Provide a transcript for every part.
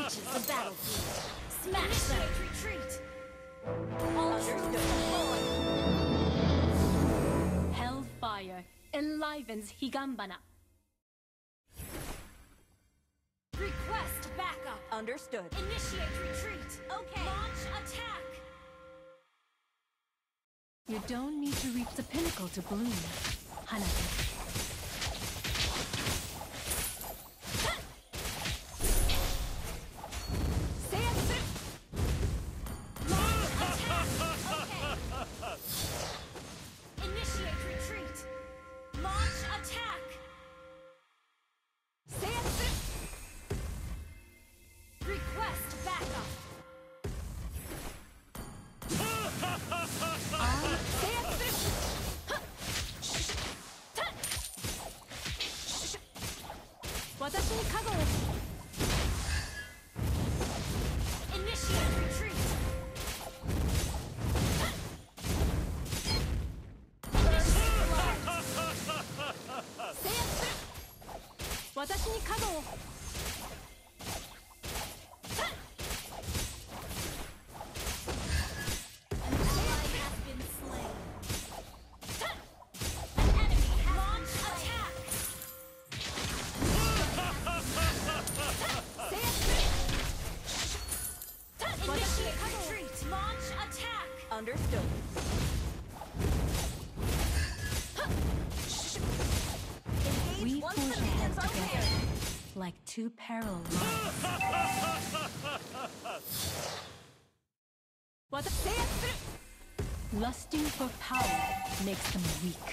reaches the battlefield. Smash them! Retreat! Hellfire enlivens Higanbana. Request backup. Understood. Initiate retreat. Okay. Launch attack. You don't need to reach the pinnacle to bloom, Hanabi. Initiate retreat. 私に加護を Understood. We forge ahead together, like two parallel lines. Lusting for power makes them weak.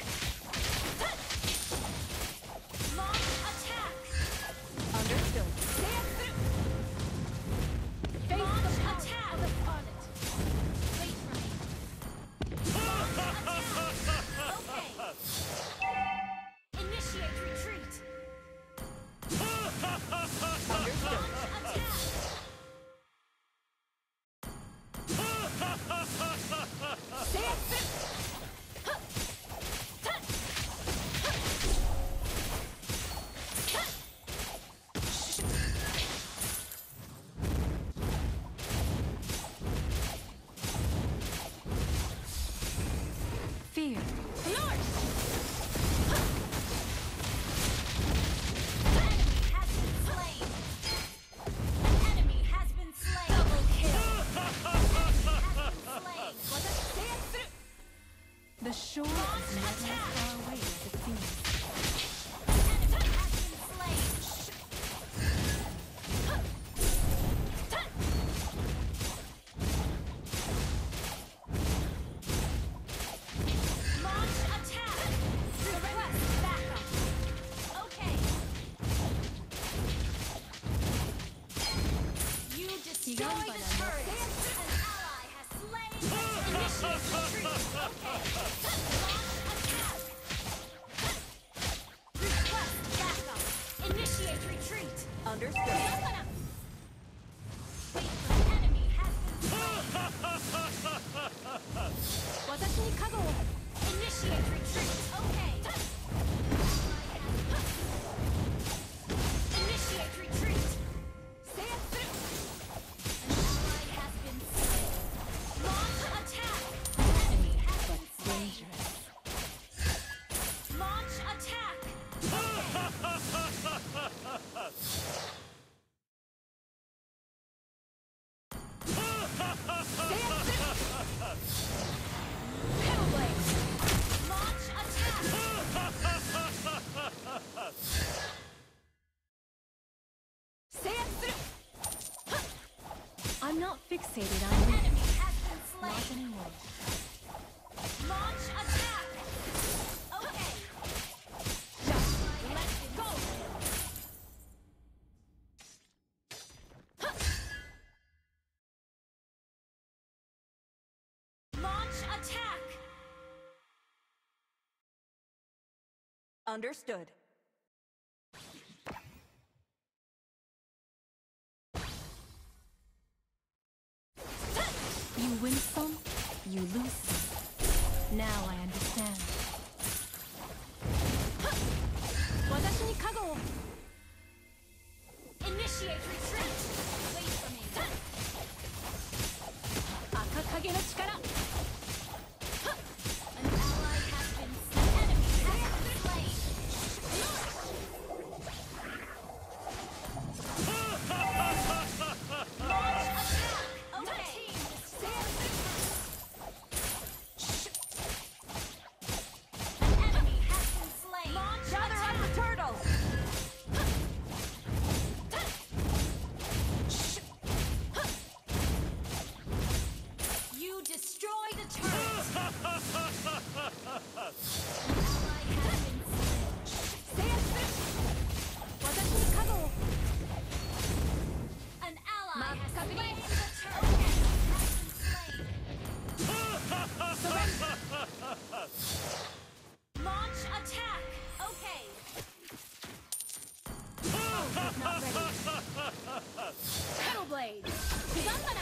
Launch attack. Understood. Launch attack. Wait for me. Okay. Initiate retreat. Understood. Fear. Yours! Enemy has been slain! Double kill! Enemy has been slain! The shore is never as far away as it seems. Enemy has been slain! Launch attack! Request backup! Okay. You destroy the turret! An ally has slain! Initiate retreat! Okay. Launch attack! Request backup! Initiate retreat! Understood. Wait for the enemy has been slain! 私に加護を Initiate retreat! Okay! Initiate retreat! An ally has been slain! Launch attack! Enemy has been slain! Launch attack! Pebble Blade! Launch attack! I'm not fixated on you. Enemy has been slain! Not anymore. Launch attack! Okay! Let's go! Launch attack! Understood. You win some, you lose some. Now I understand. 私に加護を Initiate retreat! Wait Kettle Blade! Higanbana!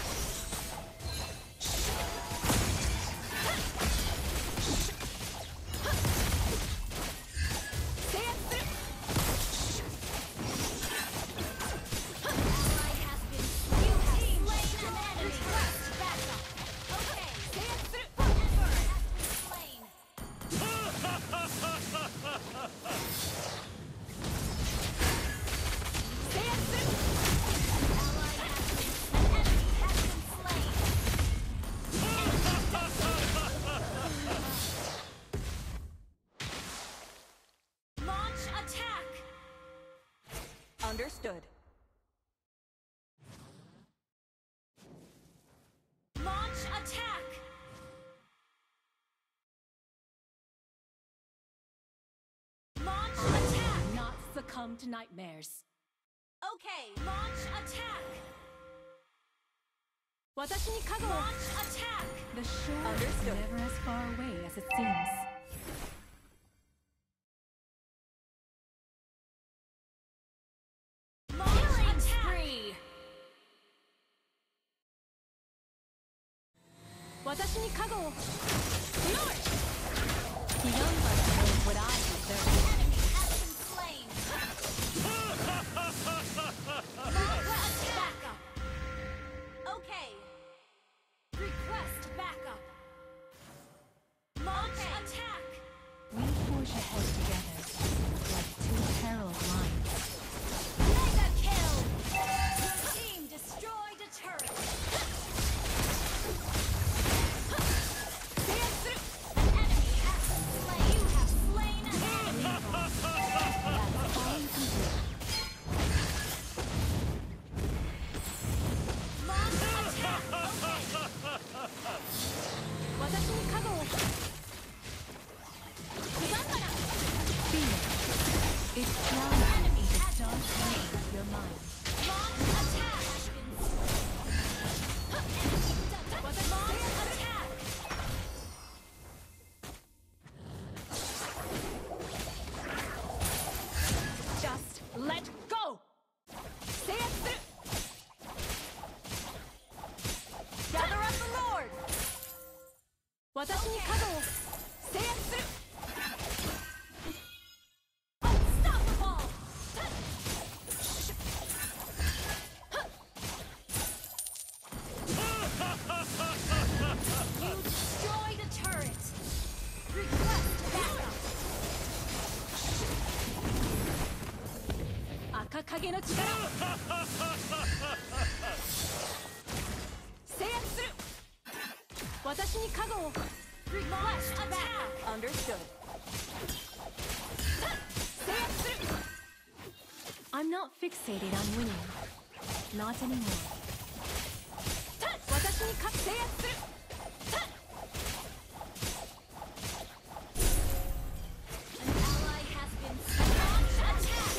Understood. Launch attack! Launch attack! Not succumb to nightmares. Okay, launch attack! 私に加護を Launch attack! The shore Understood. is never as far away as it seems. Killing spree! 私に加護を Higanbana knows what I deserve. Enemy has been slain! Launch attack! Okay. Request backup! Launch attack! We forge ahead together, like two herald lines. Mega kill! Your team destroyed a turret! An enemy has been slain! You have slain an enemy! That's all you can do. Launch attack! Okay. 私に加護を Higanbana! Fear. It's drowning in the dark night of your mind. Launch attack! Launch attack! Just let go! Gather up the Lord! 私に加護を Unstoppable! You destroyed a turret! Request backup! 赤影の力制圧する私に加護を Request backup! Understood. 制圧する I'm not fixated on winning. Not anymore. 私に制圧する An ally has been launch attack!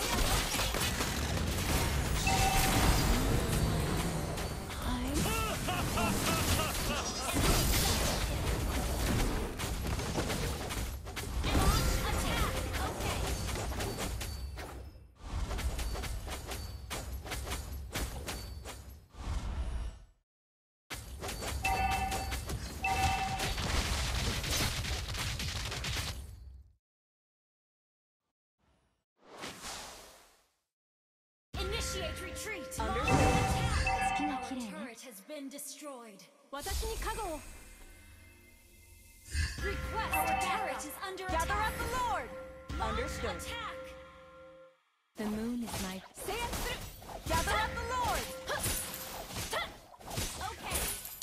Launch attack! Okay. Initiate retreat! Launch attack! Skin Our kirei ne. turret has been destroyed. 私に加護を Request our turret is under attack. Gather up the Lord. Understood. Attack. The moon is my 制圧する Gather up the Lord. Okay.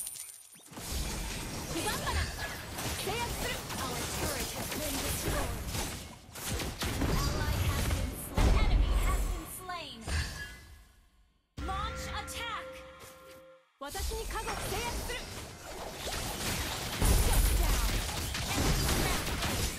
ヒガンバナ制圧する Our turret has been destroyed. Ally has been slain. Enemy has been slain. Launch attack. 私に加護制圧する Shut down. Enemy smacked.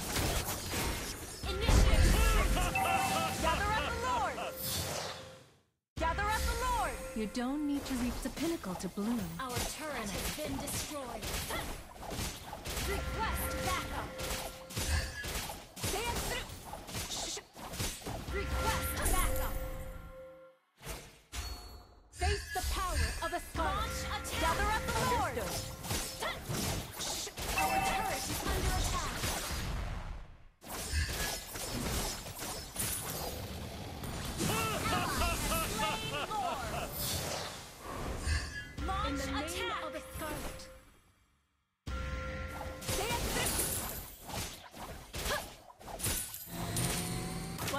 Initiate retreat. Gather up the Lord. Gather up the Lord. You don't need to reach the pinnacle to bloom. Our turret has been destroyed. Request backup. 制圧する Request backup.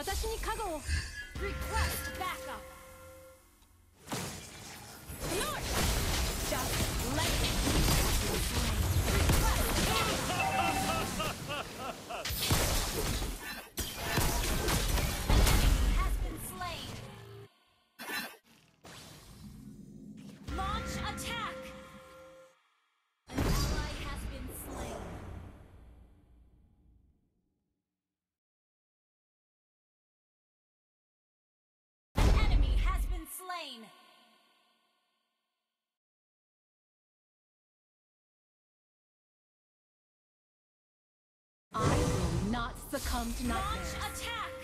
私に加護を Request backup. Lord! Just let it be. Request backup. Enemy has been slain. Launch attack. An ally has been slain. An enemy has been slain. I will not succumb to Launch nightmares. attack.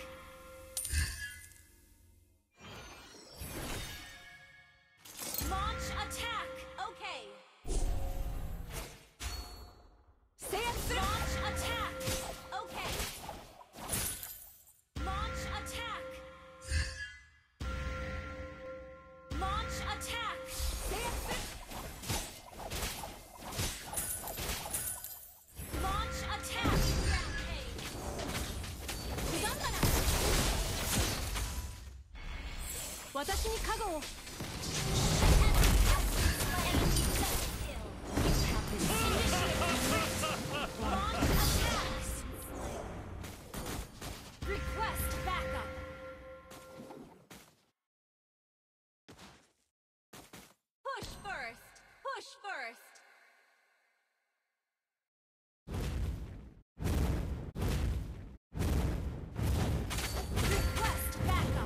Launch attack. Okay. Launch attack. Okay. Launch attack. Launch attack. Launch attack. Rampage. 私に加護を Request backup. Push first. Push first. Request backup.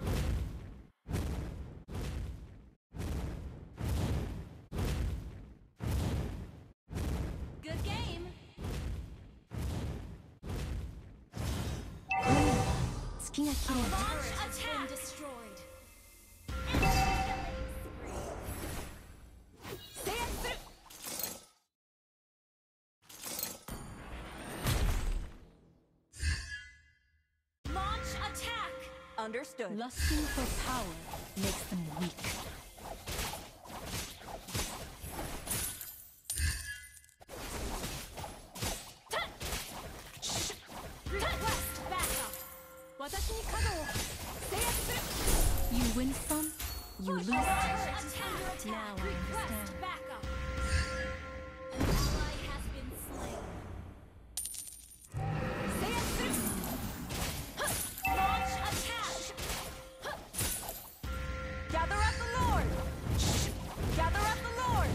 Good game. 月が綺麗 Launch attack. Destroyed. Killing spree. 制圧する Launch attack. Understood. Lusting for power makes them weak. Request backup. 私に加護を制圧する You win some, you lose Turret some. is under attack. Now I Request understand. backup. An ally has been slain. 制圧する Launch attack. Gather up the Lord! Gather up the Lord!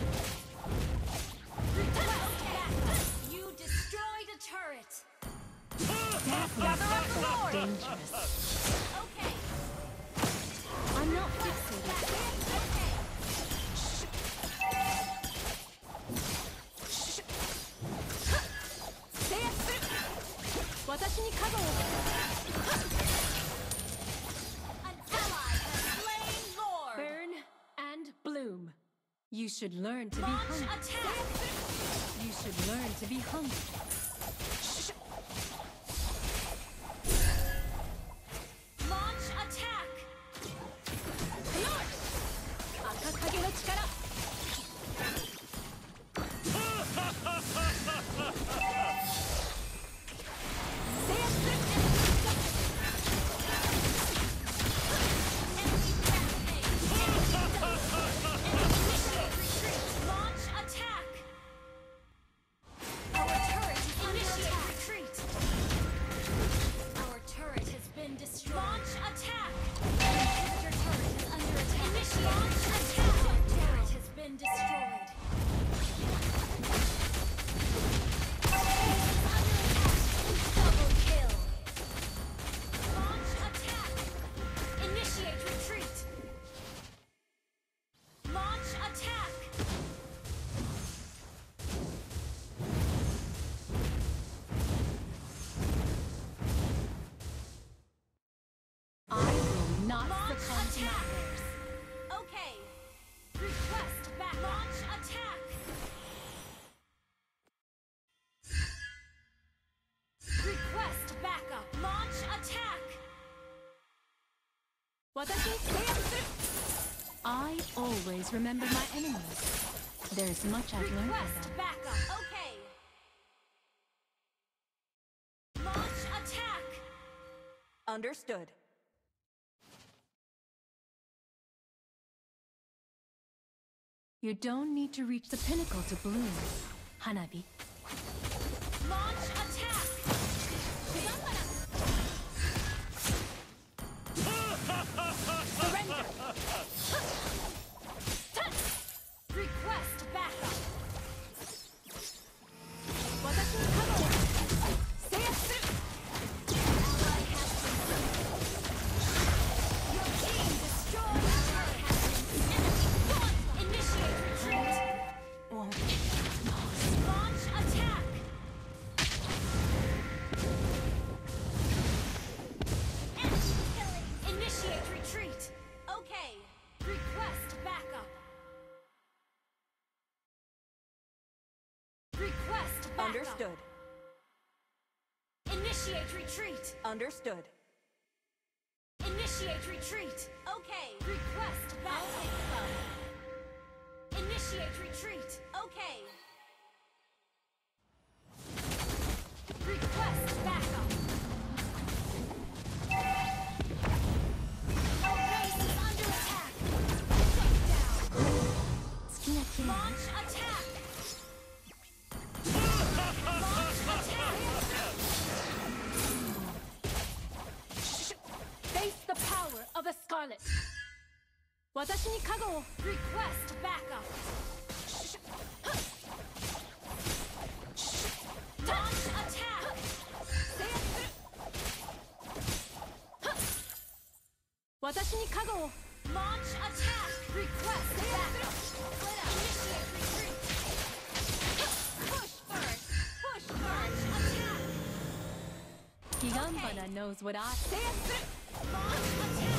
Request backup. You destroyed a turret. Gather up the Lord! Dangerous. Okay. I'm not fixated. Okay. An ally has slain Lord. Burn and bloom. You should learn to be Launch hungry. attack. You should learn to be hungry. Launch attack. Akakage no chikara. Enemy rampage. Initiate retreat. Launch attack. Our turret is under attack. Retreat. Our turret has been destroyed. Launch attack. Inhibitor turret is under attack. Initiate launch attack. Our turret has been destroyed. Double kill. Launch attack. Initiate retreat. Launch attack. I will not Launch succumb to attack. nightmares. Okay. Request back. Launch attack. Request backup. Launch attack. 私に制圧する I always remember my enemies. There's much I've learned Request from them. backup. Okay. Launch attack. Understood. You don't need to reach the pinnacle to bloom, Hanabi. Launch attack! Surrender! Request backup! Ally has been Your team destroyed! Enemy gone! Initiate retreat! Launch attack! Enemy killing! Initiate retreat! Okay! Request backup! Request backup! Understood. Initiate retreat! Understood. Initiate retreat! Okay! Request backup! Initiate retreat! Okay! Request backup! Our base is under attack! Take down! Launch attack! Launch attack! Face the power of a Scarlet. 私に加護を Request backup! Launch attack! 私に加護を Launch attack! Request backup! Initiate retreat! Push first! Push first! Attack! ギガンバナ knows what I say. Launch attack!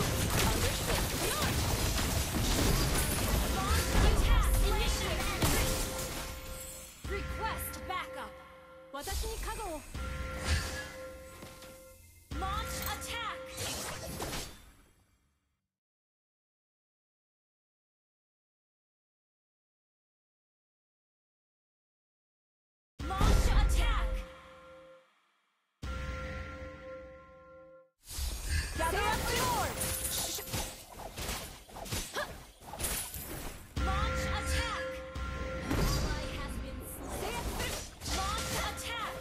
Launch attack! Initiate retreat! Request backup! 私に加護を Launch attack! Launch attack! Gather up the orb! Launch attack! Ally has been slain. Launch attack!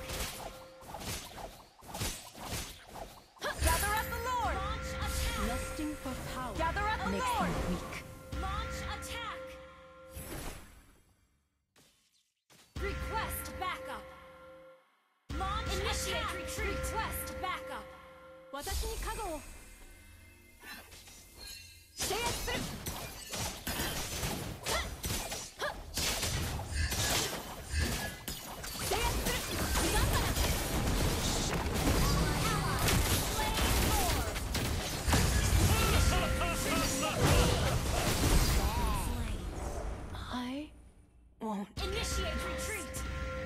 Gather up the Lord! Launch attack! Lusting for power Gather up the makes Lord! them weak. Launch attack! Request backup! Launch Initiate retreat! Request backup! 私に加護を I won't. Initiate retreat!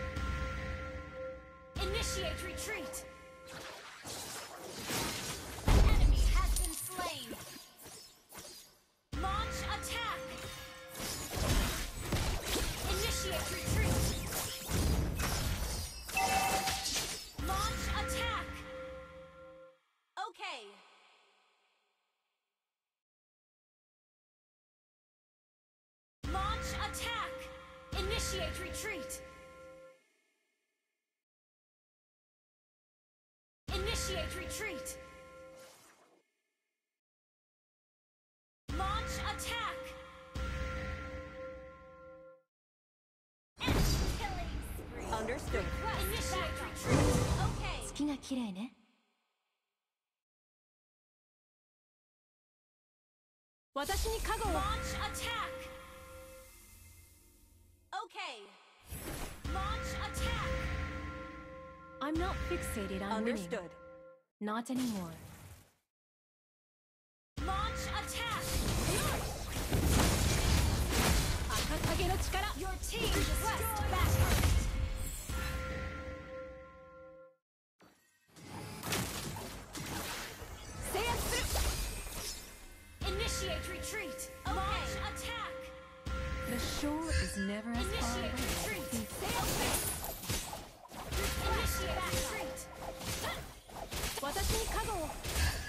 Initiate retreat! Enemy has been slain! Launch attack! Initiate retreat! Launch attack! Okay! Launch attack! Initiate retreat! Initiate retreat! Launch attack! Enemy killing spree! Understood. Initiate retreat! Okay! 月が綺麗ね。私に加護を Launch attack! Okay! Launch attack! I'm not fixated on winning. Understood. Not anymore. Launch attack! 赤影の力 Your team destroyed backup! Initiate retreat! Launch attack! The shore is never as far away Initiate as it retreat! seems. Initiate retreat! 私に加護を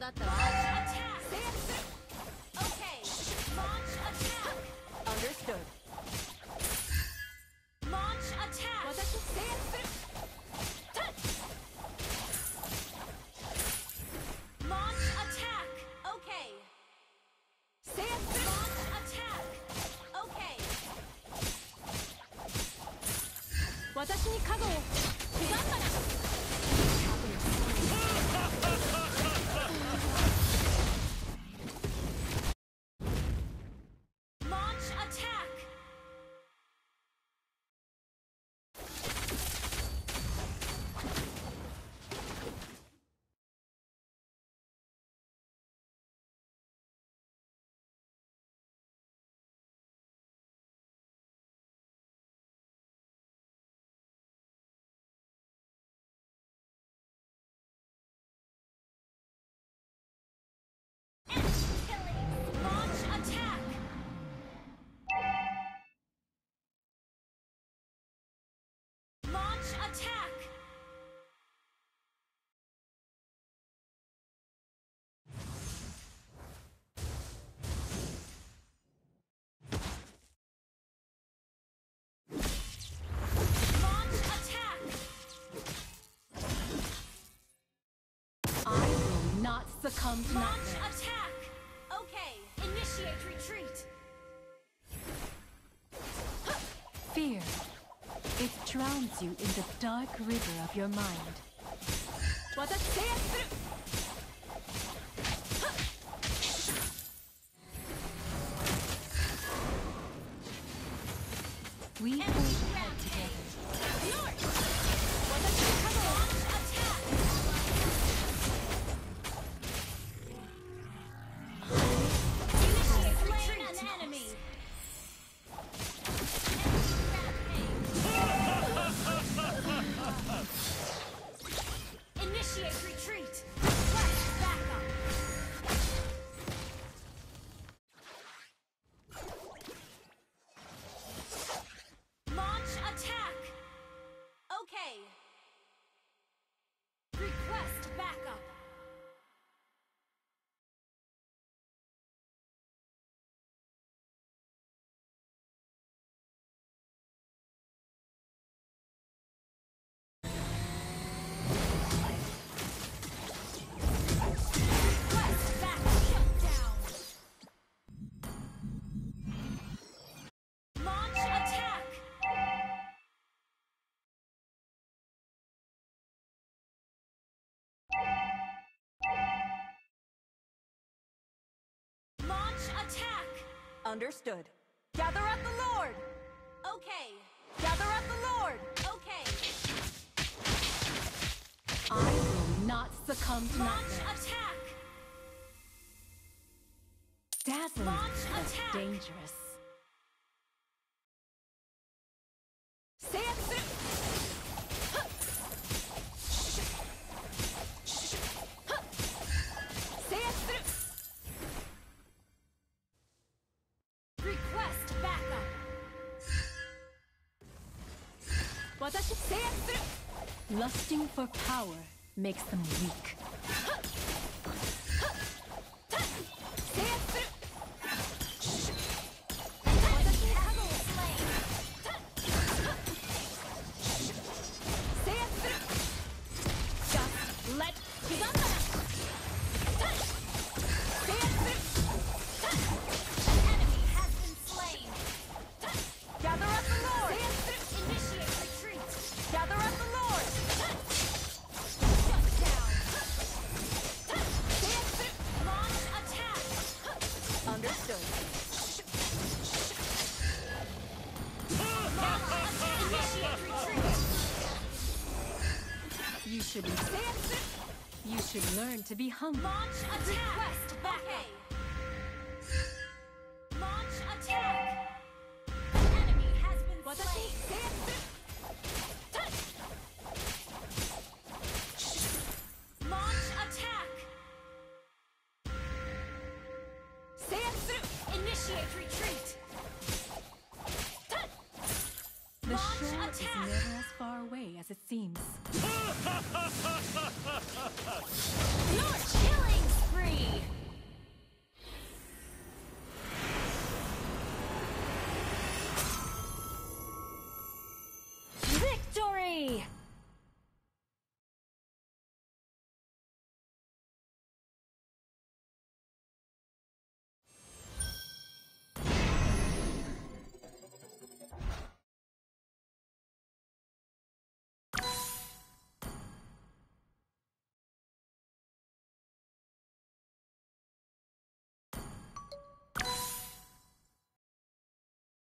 だったわ。Attack! Okay, launch attack! Understood. Launch attack! 私制圧する Launch attack! Okay. 制圧する Launch attack! Okay. 私に加護を刻んだな Launch attack! Launch attack! Launch attack! Launch attack! I will not succumb to Launch nightmares. attack! Okay, initiate retreat! Fear. It drowns you in the dark river of your mind. 私制圧する We hold ahead together. 私に加護を Launch attack! Initiate retreat! An enemy! Initiate retreat! Request backup! Launch attack! Okay. Request backup! Request backup! Shut down! Launch attack! Launch attack! Understood. Gather up the Lord! Okay. Gather up the Lord! Okay. I will not succumb to Launch nightmares. attack! Dazzling, Launch but attack. dangerous. 制圧する 制圧する Request backup! 私制圧する Lusting for power makes them weak. 制圧する Enemy has been slain! 制圧する Just let 刻んだな制圧する An enemy has been slain! Gather up the Lord! 制圧する Initiate retreat! Gather up the Lord! Shut down! 制圧する Launch attack! Understood. Initiate retreat! You should be 制圧する You should learn to be humble. Launch attack! Request backup! Launch attack! An enemy has been 私 slain! 制圧する Launch attack! 制圧する Initiate retreat! The Launch shore is attack. never as far away as it seems. Your killing spree! me!